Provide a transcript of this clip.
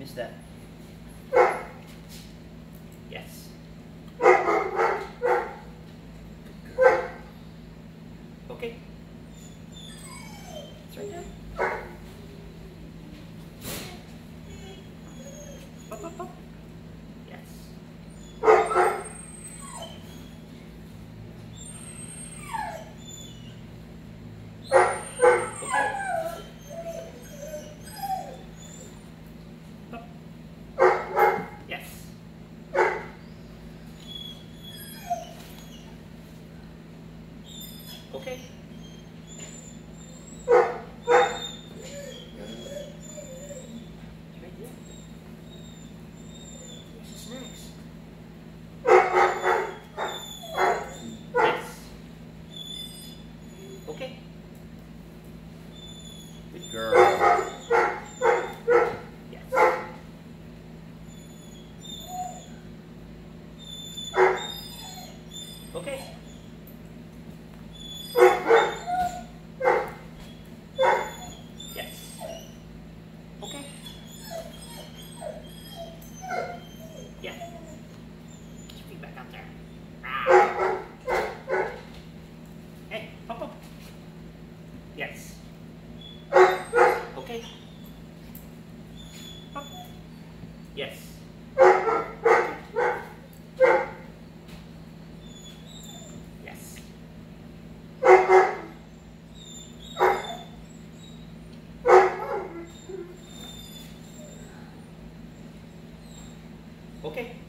is that? Yes. Okay. It's right there. Up, up, up. Yes. Okay. Up. Yes. Okay. It's right there. Where's the snacks? Yes. Okay. Good girl. Yes. Okay. Yes. Okay. Yeah. Get your feet back out there. Ah. Hey, pop up. Yes. Okay. Up. Yes. Yes. Okay.